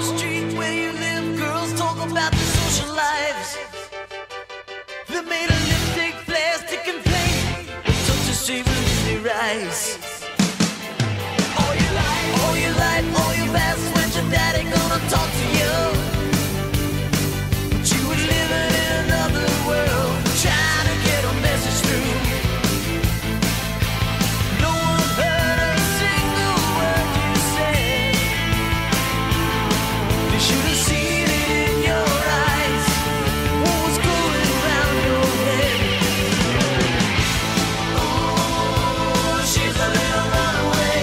street where you live, girls talk about the social lives. They made a lipstick, plastic and plain, such a shame in their eyes. All your life, all your past, when's your daddy gonna talk to you? But you were living in another world, trying to get a message through. No one heard a single word you said. They should have seen it in your eyes, what was going around your head. Oh, she's a little runaway.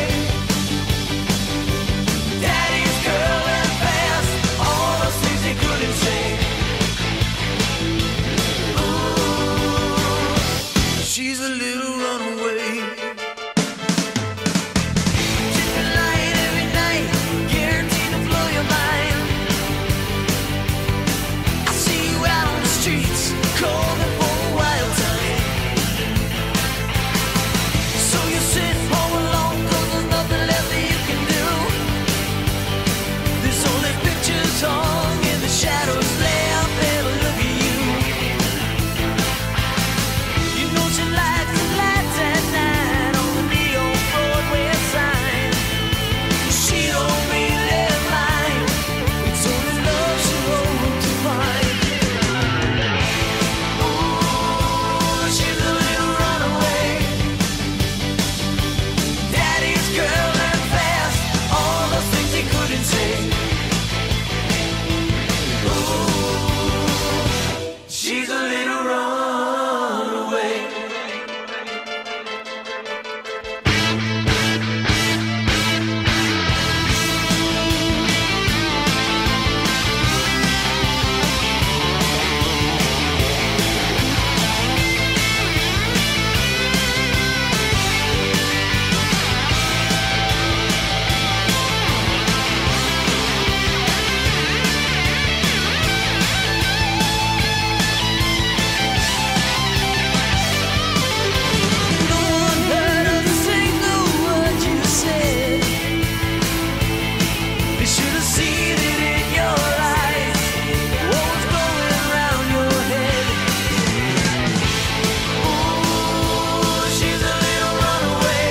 Daddy's girl and fast, all those things they couldn't say. Oh, she's a little runaway. Keeping light every night, guaranteed to blow your mind. I see you out on the streets, calling for a wild time. So you sit home alone, 'cause there's nothing left that you can do. There's only pictures hung in the shadows, left there to look at you. You know she likes the lights at night on the neon Broadway sign. She don't really mind, it's only love she hopes to find. Oh, she's a little runaway. Daddy's girl and fast, all those things he couldn't say. Oh, she's a little runaway. No one heard a single word you said. They should have seen it in your eyes, what was going around your head. Oh, she's a little runaway.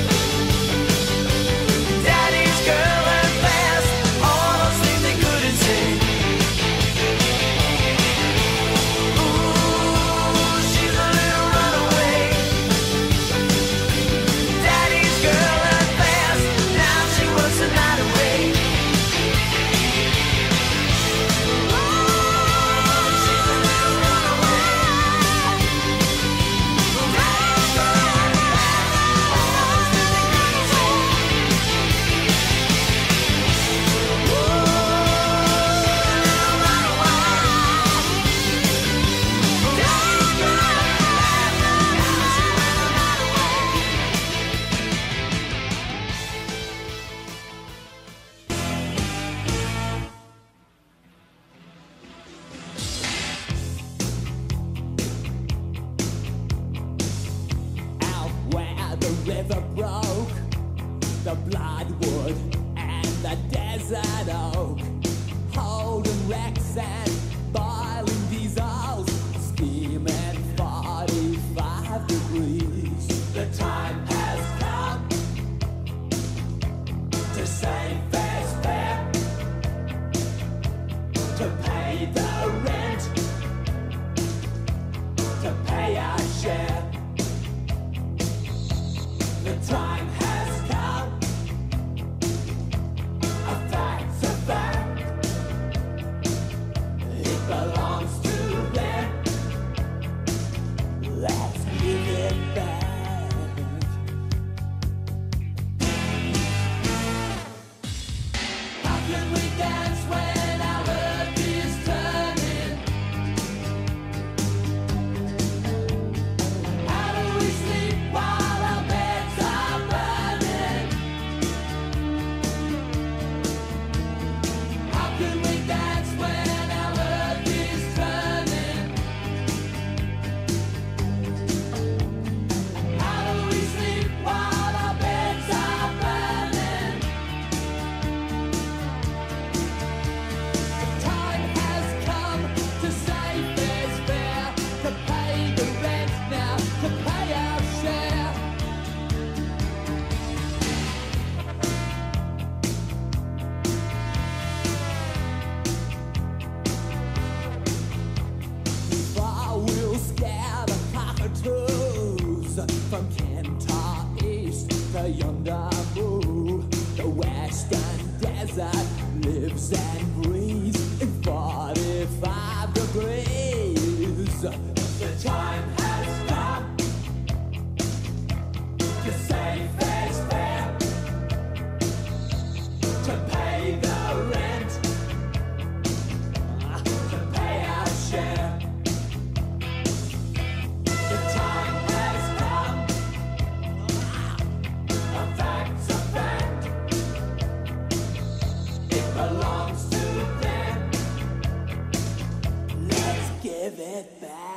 Daddy's girl and fast, all those things they couldn't say. Oh, she's a little runaway. Daddy's girl and fast, now she works the night away. Oh, she's a little runaway. Daddy's girl and fast, all those things they couldn't say. Oh, little runaway. Daddy's girl and fast, now she works the night away. Out where the river broke, the bloodwood and the desert oak, holding wrecks and boiling diesels, steaming 45 degrees. The time has come to save fair's fair, to pay the rent, to pay our share. The time has come, a fact's a fact. It belongs to them. Let's give it back. How can we dance when our earth is turning? How do we sleep while our beds are burning? How can we dance when our earth is turning? How do we sleep while our beds are burning? that lives and breathes in 45 degrees. The time has come to say fair's fair, to pay the rent, to pay our share. The time has come, a fact's a fact, it belongs to them. Let's give it back.